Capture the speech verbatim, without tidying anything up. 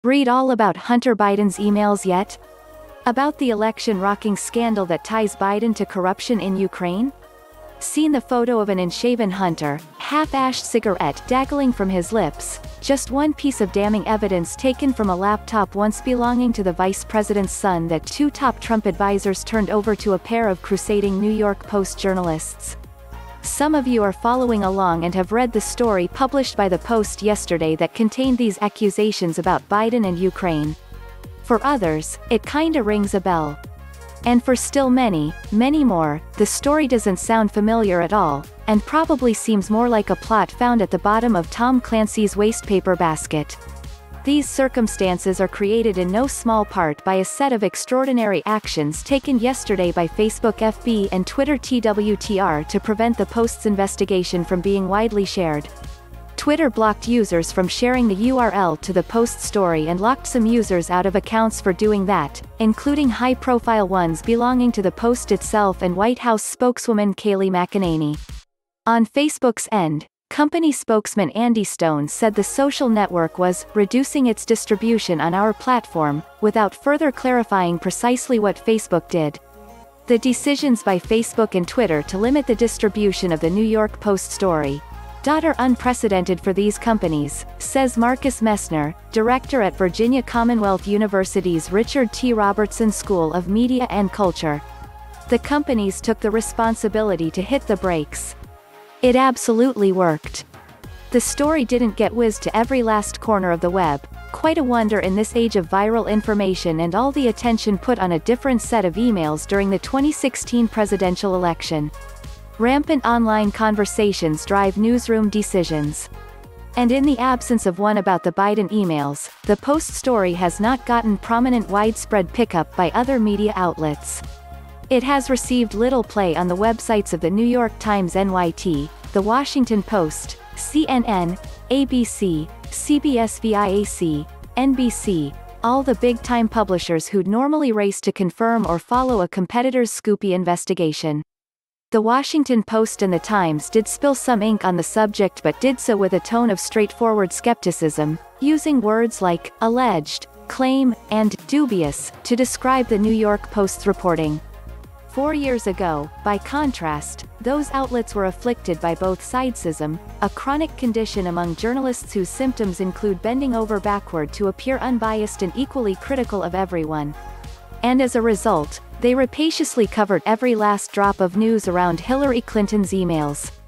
Read all about Hunter Biden's emails yet? About the election-rocking scandal that ties Biden to corruption in Ukraine? Seen the photo of an unshaven Hunter, half-ashed cigarette dangling from his lips, just one piece of damning evidence taken from a laptop once belonging to the vice president's son that two top Trump advisors turned over to a pair of crusading New York Post journalists. Some of you are following along and have read the story published by the Post yesterday that contained these accusations about Biden and Ukraine. For others, it kinda rings a bell. And for still many, many more, the story doesn't sound familiar at all, and probably seems more like a plot found at the bottom of Tom Clancy's wastepaper basket. These circumstances are created in no small part by a set of extraordinary actions taken yesterday by Facebook F B and Twitter T W T R to prevent the Post's investigation from being widely shared. Twitter blocked users from sharing the U R L to the Post story and locked some users out of accounts for doing that, including high-profile ones belonging to the Post itself and White House spokeswoman Kayleigh McEnany. On Facebook's end, company spokesman Andy Stone said the social network was reducing its distribution on our platform, without further clarifying precisely what Facebook did. The decisions by Facebook and Twitter to limit the distribution of the New York Post story are unprecedented for these companies, says Marcus Messner, director at Virginia Commonwealth University's Richard T. Robertson School of Media and Culture. The companies took the responsibility to hit the brakes. It absolutely worked. The story didn't get whizzed to every last corner of the web, quite a wonder in this age of viral information and all the attention put on a different set of emails during the twenty sixteen presidential election. Rampant online conversations drive newsroom decisions. And in the absence of one about the Biden emails, the Post story has not gotten prominent widespread pickup by other media outlets. It has received little play on the websites of the New York Times N Y T, The Washington Post, C N N, A B C, C B S V I A C, N B C, all the big-time publishers who'd normally race to confirm or follow a competitor's Scoopy investigation. The Washington Post and the Times did spill some ink on the subject but did so with a tone of straightforward skepticism, using words like alleged, claim, and dubious to describe the New York Post's reporting. Four years ago, by contrast, those outlets were afflicted by both sidesism, a chronic condition among journalists whose symptoms include bending over backward to appear unbiased and equally critical of everyone. And as a result, they rapaciously covered every last drop of news around Hillary Clinton's emails.